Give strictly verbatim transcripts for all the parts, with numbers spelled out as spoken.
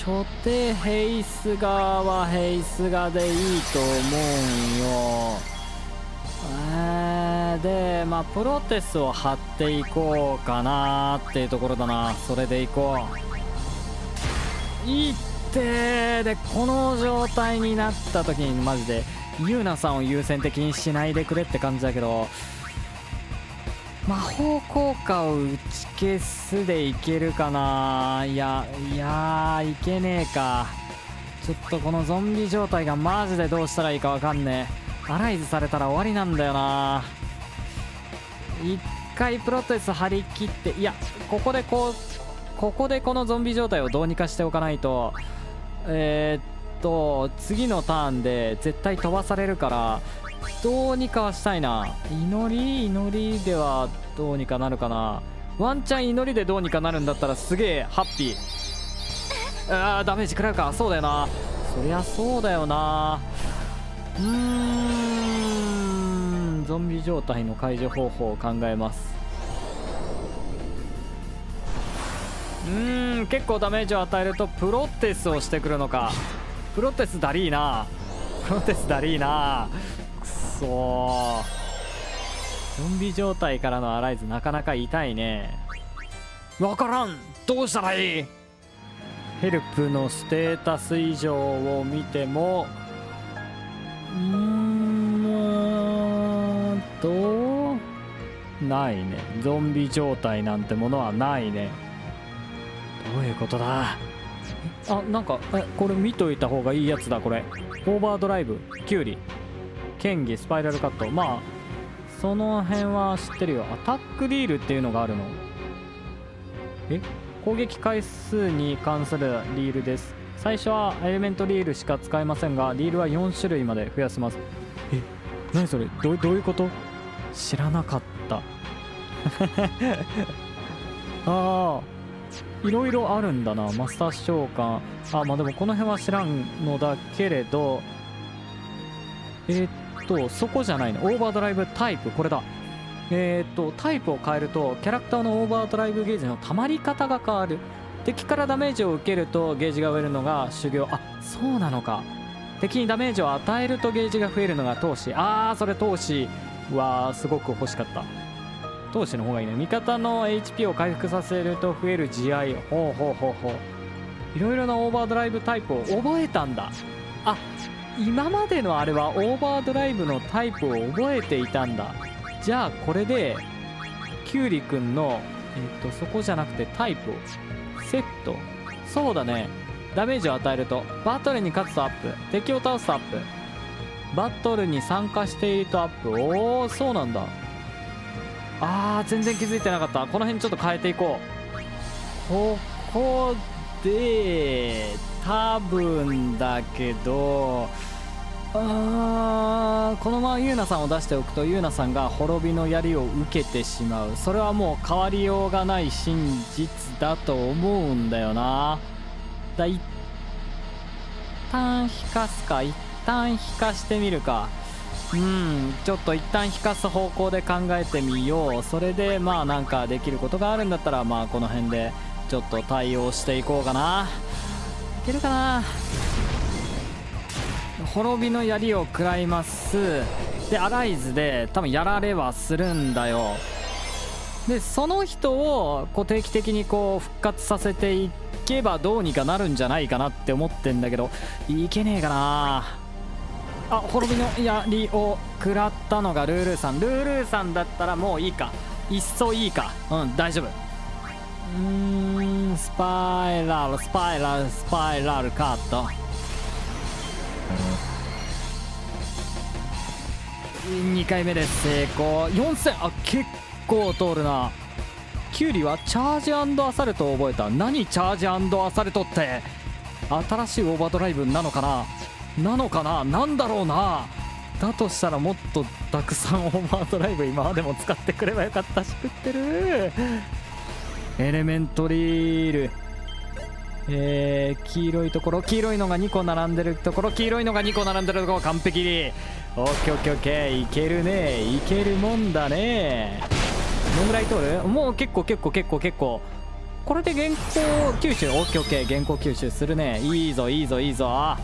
初手ヘイスガはヘイスガでいいと思うんよ。えー、でまあプロテスを張っていこうかなっていうところだな。それでいこう。いってでこの状態になった時にマジでユーナさんを優先的にしないでくれって感じだけど、魔法効果を打ち消すでいけるかな。いやいやいけねえか。ちょっとこのゾンビ状態がマジでどうしたらいいかわかんねえ。アライズされたら終わりなんだよな。一回プロテス張り切って、いやここでこうここでこのゾンビ状態をどうにかしておかないと、えー、っと次のターンで絶対飛ばされるからどうにかはしたいな。祈り祈りではどうにかなるかな。ワンチャン祈りでどうにかなるんだったらすげえハッピー。あーダメージ食らうか。そうだよな、そりゃそうだよな。うーんゾンビ状態の解除方法を考えます。うーん結構ダメージを与えるとプロテスをしてくるのか。プロテスだりーな、プロテスだりーな。くそー、ゾンビ状態からのアライズなかなか痛いね。わからん、どうしたらいい。ヘルプのステータス異常を見てもうーんとないね。ゾンビ状態なんてものはないね。どういうことだ。あ、なんかえこれ見といた方がいいやつだ。これオーバードライブ、キュウリ、剣技、スパイラルカット、まあその辺は知ってるよ。アタックリールっていうのがあるの。え攻撃回数に関するリールです。最初はエレメントリールしか使えませんがリールはよん種類まで増やせます。え何それ、ど, どういうこと。知らなかったああいろいろあるんだな。マスター召喚、あまあでもこの辺は知らんのだけれど、えー、っとそこじゃないの。オーバードライブタイプ、これだ。えー、っとタイプを変えるとキャラクターのオーバードライブゲージの溜まり方が変わる。敵からダメージを受けるとゲージが増えるのが修行。あそうなのか。敵にダメージを与えるとゲージが増えるのが闘志。あーそれ闘志はすごく欲しかった。闘志の方がいいね。味方の エイチピー を回復させると増える慈愛。ほうほうほうほう。いろいろなオーバードライブタイプを覚えたんだ。あ今までのあれはオーバードライブのタイプを覚えていたんだ。じゃあこれでキュウリくんのえっとそこじゃなくてタイプをセット。そうだね。ダメージを与えるとバトルに勝つとアップ、敵を倒すとアップ、バトルに参加しているとアップ。おおそうなんだ。あー全然気づいてなかった。この辺ちょっと変えていこう。ここで多分だけどあーこのままユーナさんを出しておくとユーナさんが滅びの槍を受けてしまう。それはもう変わりようがない真実だと思うんだよな。だ一旦引かすか。一旦引かしてみるか。うんちょっと一旦引かす方向で考えてみよう。それでまあなんかできることがあるんだったらまあこの辺でちょっと対応していこうかな。いけるかな。滅びの槍を食らいます。でアライズで多分やられはするんだよ。でその人をこう定期的にこう復活させていけばどうにかなるんじゃないかなって思ってんだけどいけねえかな。あ滅びの槍を食らったのがルールーさん。ルールーさんだったらもういいか。いっそいいか。うん大丈夫。うーんスパイラルスパイラルスパイラルカット。にかいめで成功。よんせんあ結構通るな。キュウリはチャージ&アサルトを覚えた。何チャージ&アサルトって。新しいオーバードライブなのかななのかななんだろうな。だとしたらもっとたくさんオーバードライブ今までも使ってくればよかったし食ってる。エレメントリール、えー、黄色いところ黄色いのがにこ並んでるところ黄色いのがにこ並んでるところ完璧にオッケーオッケーオッケー。いけるねいけるもんだね。どんぐらい通る。もう結構結構結構結構これで原稿吸収、オッケーオッケー、原稿吸収するね。いいぞいいぞいいぞ。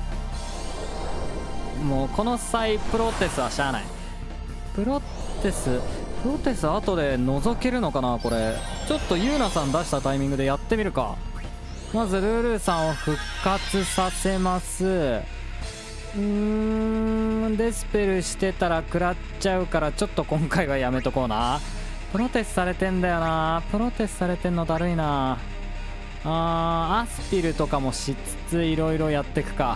もうこの際プロテスはしゃあない。プロテスプロテス後で覗けるのかな。これちょっとユーナさん出したタイミングでやってみるか。まずルールーさんを復活させます。うーん、デスペルしてたら食らっちゃうから、ちょっと今回はやめとこうな。プロテスされてんだよな。プロテスされてんのだるいな。あー、アスピルとかもしつついろいろやってくか。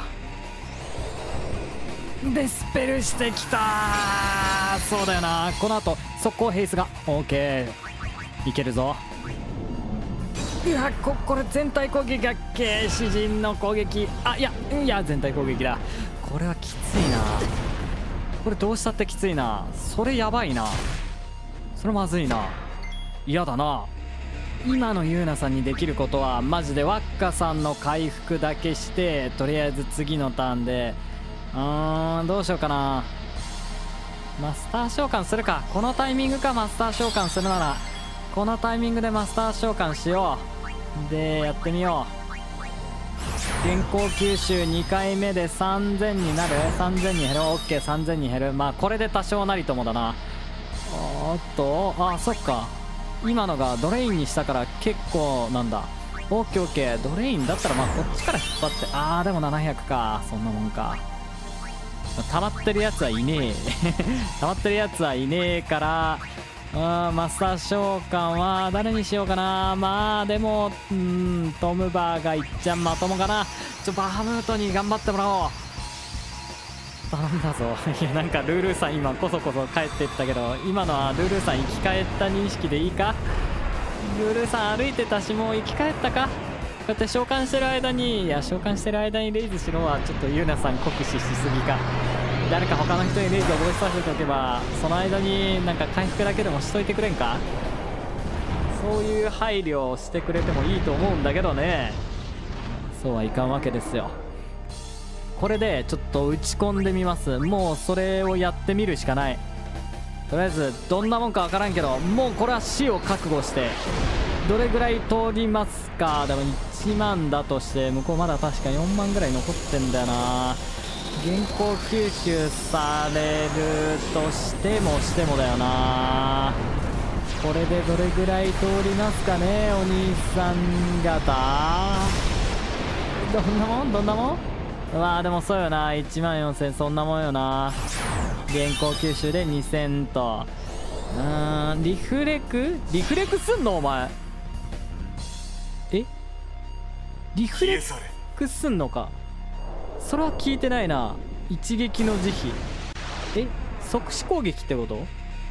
デスペルしてきたー。そうだよな。この後速攻ヘイスが OK いけるぞ。いや、ここれ全体攻撃がけ詩人の攻撃、あ、いやいや全体攻撃だ。これはきついな。これどうしたってきついな。それやばいな。それまずいな。嫌だな。今のユーナさんにできることはマジでワッカさんの回復だけして、とりあえず次のターンでうーん、どうしようかな。マスター召喚するか。このタイミングか。マスター召喚するならこのタイミングでマスター召喚しよう。でやってみよう。原稿吸収にかいめでさんぜんになる。さんぜんに減る。 OK、 さんぜんに減る。まあこれで多少なりともだな。おっと、あ、そっか、今のがドレインにしたから結構なんだ。 OKOK、 ドレインだったらまあこっちから引っ張って、あーでもななひゃくか。そんなもんか。溜まってるやつはいねえ溜まってるやつはいねえから、あマスター召喚は誰にしようかな。まあでもうーん、トムバーがいっちゃんまともかな。ちょバハムートに頑張ってもらおう。頼んだぞいやなんかルールーさん今こそこそ帰ってったけど、今のはルールーさん生き返った認識でいいか。ルールーさん歩いてたしもう生き返ったか。こうやって召喚してる間に、いや召喚してる間にレイズしろはちょっとユーナさん酷使しすぎか。誰か他の人にレイズを覚えさせておけば、その間になんか回復だけでもしといてくれんか。そういう配慮をしてくれてもいいと思うんだけどね。そうはいかんわけですよ。これでちょっと打ち込んでみます。もうそれをやってみるしかない。とりあえずどんなもんかわからんけど、もうこれは死を覚悟して、どれぐらい通りますか。でもいちまんだとして向こうまだ確かよんまんぐらい残ってんだよな。原稿吸収されるとしてもしてもだよな。これでどれぐらい通りますかね、お兄さん方。どんなもんどんなもん。うわーでもそうよな。いちまんよんせん、そんなもんよな。原稿吸収でにせんと。うーん、リフレクリフレクすんのお前。えリフレクすんのか。それは聞いてないな。一撃の慈悲、え即死攻撃ってこと。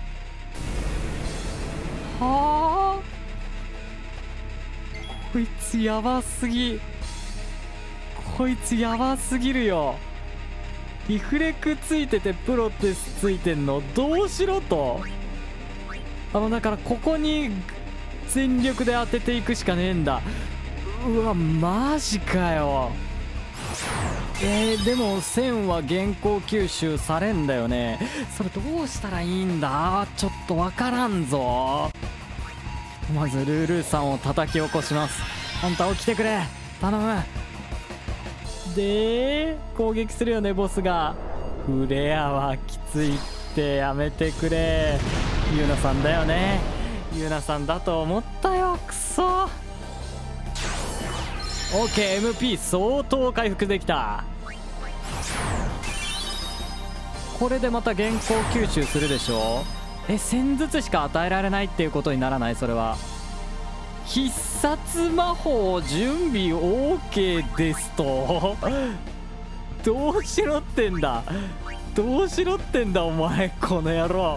はあ、こいつやばすぎ。こいつやばすぎるよ。リフレクついててプロテスついてんのどうしろと。あのだからここに全力で当てていくしかねえんだ。うわマジかよ。えー、でもせんは原稿吸収されんだよね。それどうしたらいいんだ。ちょっとわからんぞ。まずルールーさんを叩き起こします。あんた起きてくれ頼む。で攻撃するよねボスが。フレアはきついってやめてくれ。ユーナさんだよね。ユーナさんだと思ったよ。くそ。 OK、 エムピー 相当回復できた。これでまた原稿吸収するでしょ。えせんずつしか与えられないっていうことにならない。それは必殺魔法準備 OK ですとどうしろってんだどうしろってんだお前この野郎。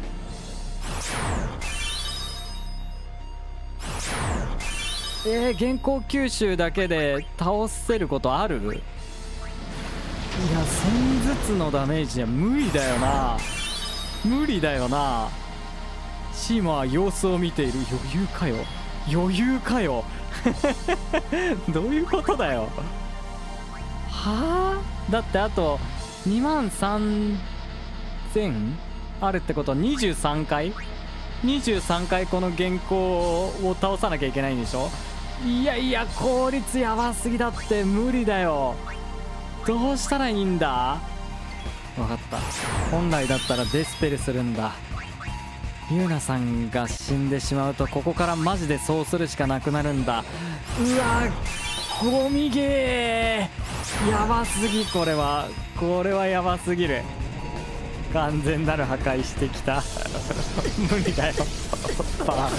えー、原稿吸収だけで倒せることある。いやせんずつのダメージじゃ無理だよな。無理だよな。シーマは様子を見ている。余裕かよ余裕かよどういうことだよ。はあだってあとにまんさんぜんあるってことはにじゅうさんかいにじゅうさんかいこの原稿を倒さなきゃいけないんでしょ。 いやいや効率やばすぎだって、無理だよ。どうしたらいいんだ。分かった、本来だったらデスペルするんだ。ユーナさんが死んでしまうとここからマジでそうするしかなくなるんだ。うわゴミゲーやばすぎ、これはこれはやばすぎる。完全なる破壊してきた無理だよパー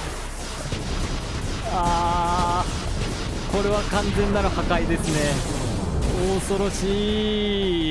あーこれは完全なる破壊ですね。恐ろしい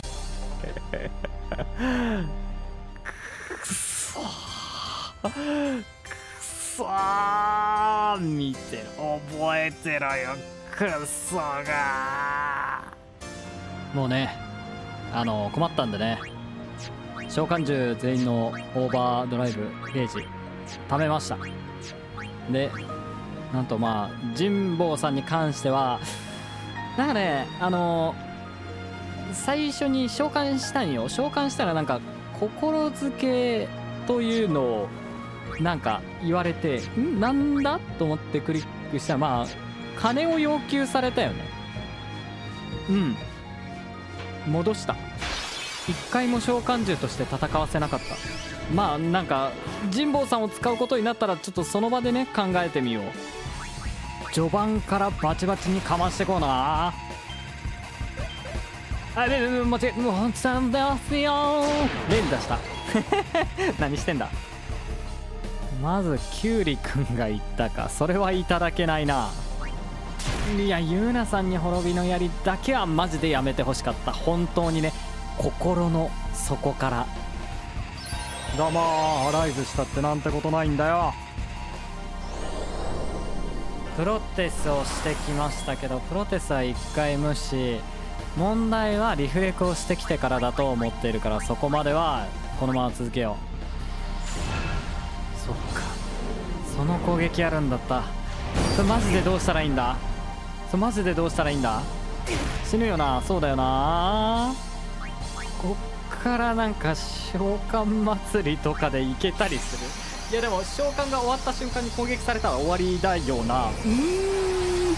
くそくそー見てる覚えてろよクソが。もうねあの困ったんでね、召喚獣全員のオーバードライブゲージ貯めました。でなんとまあ神保さんに関してはなんかねあの最初に召喚したんよ。召喚したらなんか心づけというのをなんか言われてんなんだと思ってクリックしたらまあ金を要求されたよね。うん戻した。一回も召喚獣として戦わせなかった。まあなんか神保さんを使うことになったらちょっとその場でね考えてみよう。序盤からバチバチにかましてこうな。あれれれ間違えもうさんですよ連打した何してんだ。まずキュウリくんが言ったか、それはいただけないな。いやユーナさんに滅びの槍だけはマジでやめてほしかった。本当にね心の底から。どうもアライズしたってなんてことないんだよ。プロテスをしてきましたけどプロテスはいっかい無視。問題はリフレクをしてきてからだと思っているから、そこまではこのまま続けよう。そっかその攻撃あるんだった。それマジでどうしたらいいんだ。それマジでどうしたらいいんだ。死ぬよな。そうだよな。こっからなんか召喚祭りとかでいけたりする。いやでも召喚が終わった瞬間に攻撃されたら終わりだよな。うーん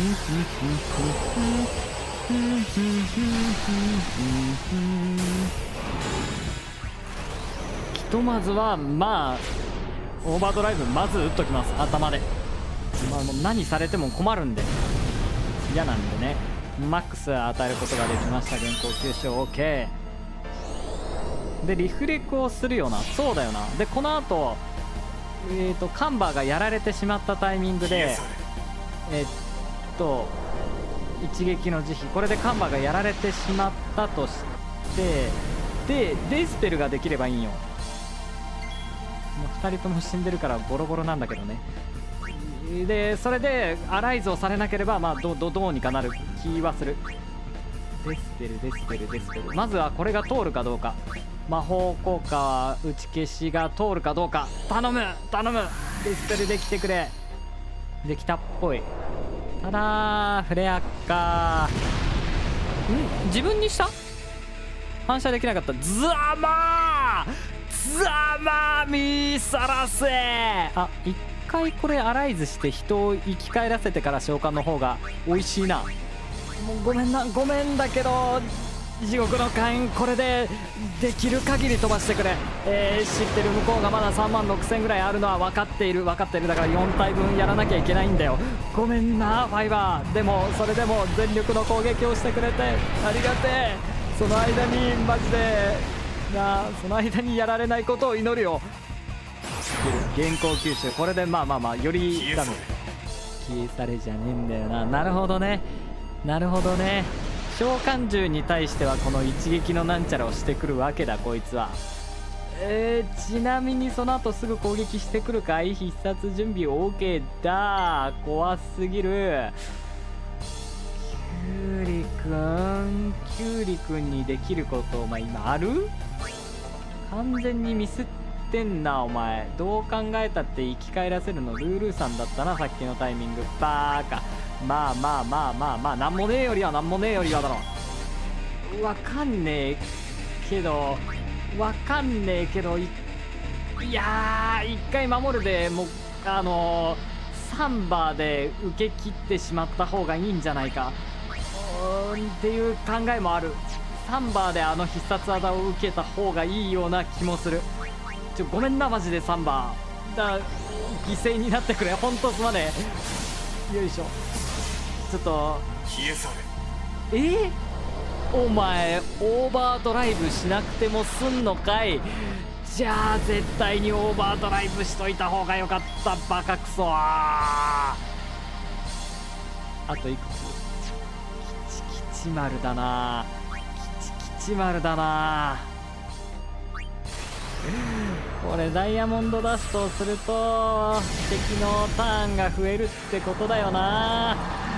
ひとまずはまあオーバードライブまず打っときます頭で。まあもう何されても困るんで嫌なんでね。マックス与えることができました。原稿吸収 OK でリフレクをするよな。そうだよな。でこの後えーとカンバーがやられてしまったタイミングでえーっと一撃の慈悲、これでカンバーがやられてしまったとしてでデスペルができればいいんよ。もうふたりとも死んでるからボロボロなんだけどね。でそれでアライズをされなければまあ ど, ど, どうにかなる気はする。デスペルデスペルデスペルまずはこれが通るかどうか。魔法効果打ち消しが通るかどうか。頼む頼むデスペルできてくれ。できたっぽい。ただフレアかん自分にした反射できなかった。ザマーザマーミーサラセあ一回これアライズして人を生き返らせてから召喚の方が美味しいな。もうごめんなごめんだけど地獄の火炎これでできる限り飛ばしてくれ。えー、知ってる向こうがまださんまんろくせんぐらいあるのは分かっている分かっている。だからよん体分やらなきゃいけないんだよ。ごめんなファイバー。でもそれでも全力の攻撃をしてくれてありがてえ。その間にマジでなあその間にやられないことを祈るよ。原稿吸収これでまあまあまあよりダメ消え去れじゃねえんだよな。なるほどねなるほどね。召喚獣に対してはこの一撃のなんちゃらをしてくるわけだこいつは。えー、ちなみにその後すぐ攻撃してくるかい。必殺準備 OK だ。怖すぎる。キュウリくんキュウリくんにできることお前今ある。完全にミスってんなお前。どう考えたって生き返らせるのルールーさんだったなさっきのタイミング。バーカ。まあまあまあまあまあなんもねえよりはなんもねえよりはだろ。わかんねえけどわかんねえけど い, いやー一回守るでもうあのー、 サンバで受け切ってしまった方がいいんじゃないかうーんっていう考えもある。サンバであの必殺技を受けた方がいいような気もする。ちょごめんなマジでサンバだ、犠牲になってくれ、ほんとすまねえ。よいしょ、ちょっと消え去えー、お前オーバードライブしなくても済んのかい。じゃあ絶対にオーバードライブしといた方がよかった。バカクソー。あといくつ？キチキチ丸だな、キチキチ丸だな。これダイヤモンドダストをすると敵のターンが増えるってことだよな。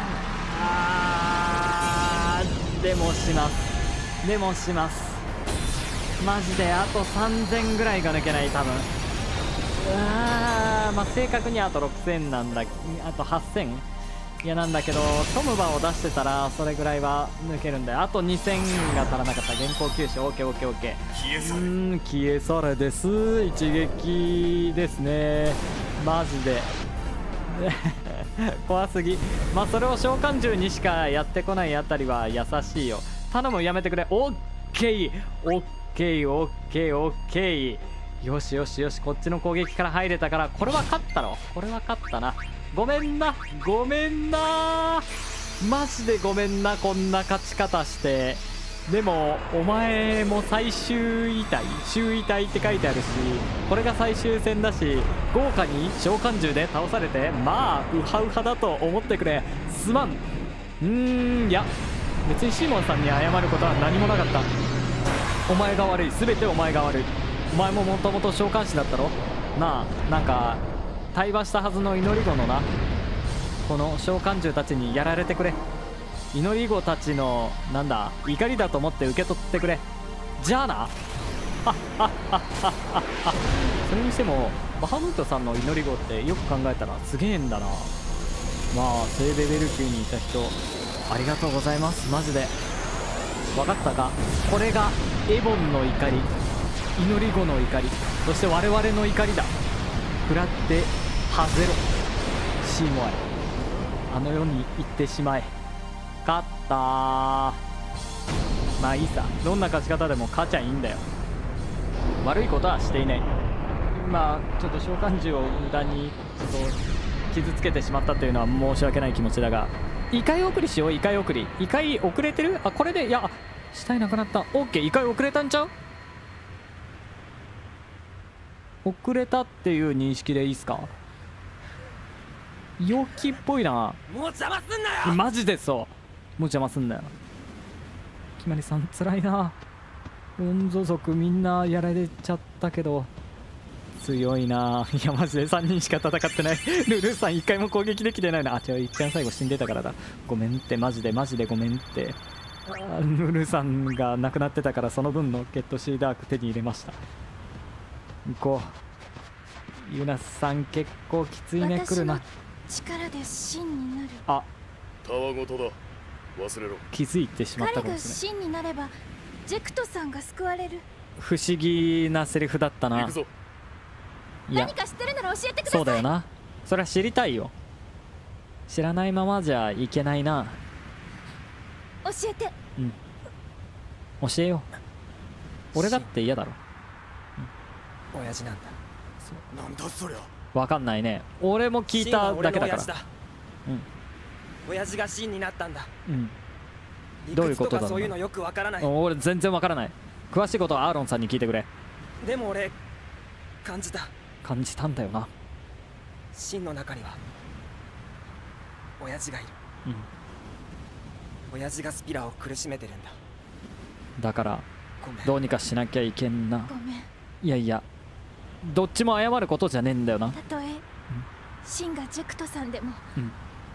あーでもしますでもしますマジであとさんぜんぐらいが抜けない多分。うわーまあ正確にあとろくせんなんだ、あとはっせんいやなんだけど、トムバを出してたらそれぐらいは抜けるんで、あとにせんが足らなかった。現行吸収 オーケーオーケーオーケー。 消え去れ。 うーん消え去れです。一撃ですねマジで怖すぎ。まあそれを召喚獣にしかやってこないあたりは優しいよ。頼むやめてくれ。オッケーオッケーオッケーオッケー。よしよしよし、こっちの攻撃から入れたから、これは勝ったろ。これは勝ったな。ごめんなごめんなマジでごめんな、こんな勝ち方して。でもお前も最終位隊終位隊って書いてあるし、これが最終戦だし、豪華に召喚獣で倒されて、まあウハウハだと思ってくれ。すまん。うーんいや別にシーモンさんに謝ることは何もなかった。お前が悪い、全てお前が悪い。お前ももともと召喚師だったろなあ。なんか対話したはずの祈り子のな、この召喚獣たちにやられてくれ。祈り子たちのなんだ怒りだと思って受け取ってくれ。じゃあな。それにしてもバハムートさんの祈り子ってよく考えたらすげえんだな。まあ聖ベベル級にいた人ありがとうございます。マジで分かったか。これがエボンの怒り、祈り子の怒り、そして我々の怒りだ。食らって外れろシーモアイ、あの世に行ってしまえ。勝ったー。まあいいさ、どんな勝ち方でも勝ちゃいいんだよ。悪いことはしていない。まあちょっと召喚獣を無駄にちょっと傷つけてしまったというのは申し訳ない気持ちだが、異界送りしよう。異界送り、異界遅れてる。あこれでいや死体なくなった。オッケー、異界遅れたんちゃう。遅れたっていう認識でいいっすか。陽気っぽいな。 もう邪魔すんなよ。 マジでそう、もう邪魔すんだよ。きまりさんつらいな。御族族みんなやられちゃったけど強いな。いやマジでさんにんしか戦ってない。ルルーさんいっかいも攻撃できてないな。あ違う、いっちゃん最後死んでたからだ。ごめんって、マジでマジでごめんって。あルルーさんが亡くなってたから、その分のゲットシーダーク手に入れました。行こう。ユナさん結構きついね。来るな。 力で真になる。 あたわごとだ、忘れろ。 気づいてしまったか彼がもしれない。 真になればジェクトさんが救われる。 不思議なセリフだったな。 行くぞ。 いや何か知ってるなら教えてください。 そうだよな、それは知りたいよ。知らないままじゃいけないな。 教えて。 うん教えよう。俺だって嫌だろ。 親父なんだ。 なんだそりゃ。 わかんないね。俺も聞いただけだから。うん親父が真になったんだ。 うん理どういうことだろうな屈とかそういうのよくわからない。 俺全然わからない。詳しいことはアーロンさんに聞いてくれ。 でも俺感じた。 感じたんだよな。 真の中には親父がいる。 うん親父がスピラを苦しめてるんだ。 だからごめん。 どうにかしなきゃいけんな。 ごめん。 いやいやどっちも謝ることじゃねえんだよな。 たとえ真がジェクトさんでも、 うん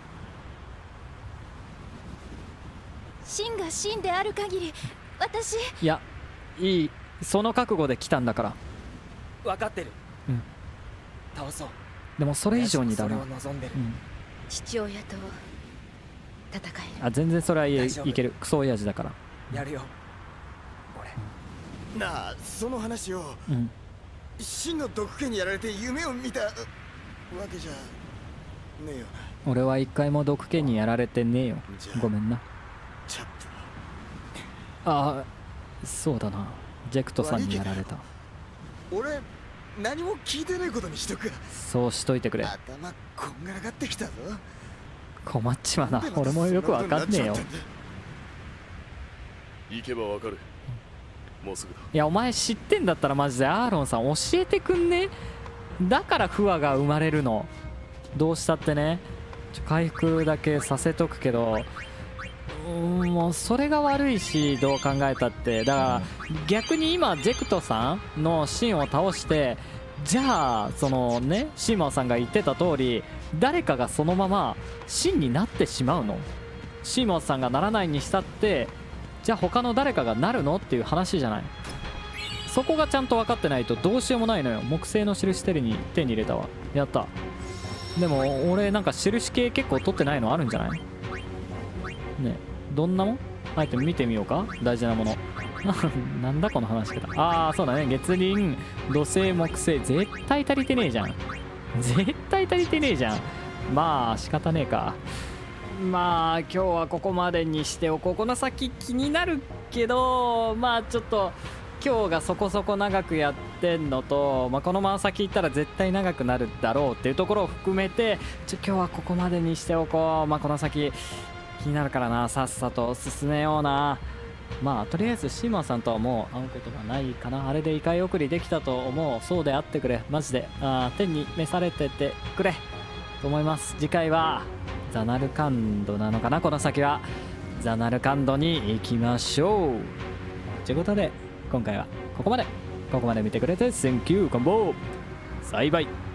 真が真である限り私。 いやいい、その覚悟で来たんだから。 分かってる。 うん倒そう。 でもそれ以上にだな。 親父もそれを望んでる。 うん父親と戦える。 あ全然それはい大丈夫いける。クソ親父だから。 やるよ俺。 なあ、その話をうん真の毒気にやられて夢を見たわけじゃ。 ねえよな。 俺は一回も毒気にやられてねえよ。ごめんな。 チャップああ、そうだな。ジェクトさんにやられた。 俺何も聞いてないことにしとく。 そうしといてくれ。 頭こんがらがってきたぞ。 困っちまうな。俺もよくわかんねえよ。 行けばわかる。もうすぐだ。 いや、お前知ってんだったらマジでアーロンさん教えてくんね。だから不和が生まれるの。どうしたってね。ちょ回復だけさせとくけど、うーん、もうそれが悪いし、どう考えたって。だから逆に今ジェクトさんのシンを倒して、じゃあそのねシーマンさんが言ってた通り誰かがそのままシンになってしまうの。シーマンさんがならないにしたって、じゃあ他の誰かがなるのっていう話じゃない。そこがちゃんと分かってないとどうしようもないのよ。木製の印手に手に入れたわ。やった。でも俺なんか印系結構取ってないのあるんじゃないね。どんなもんアイテム見てみようか。大事なものなんだこの話し方。ああそうだね。月輪土星木星絶対足りてねえじゃん。絶対足りてねえじゃん。まあ仕方ねえか。まあ今日はここまでにしておこう。この先気になるけど、まあちょっと今日がそこそこ長くやってんのと、まあ、このまま先行ったら絶対長くなるだろうっていうところを含めて、ちょ今日はここまでにしておこう。まあこの先気になるからな、さっさと進めような。まあとりあえずシーマンさんとはもう会うことがないかな。あれで異界送りできたと思う。そうであってくれ。マジであ天に召されててくれと思います。次回はザナルカンドなのかな。この先はザナルカンドに行きましょうということで、今回はここまで。ここまで見てくれて Thank you コンボ。バイバイ。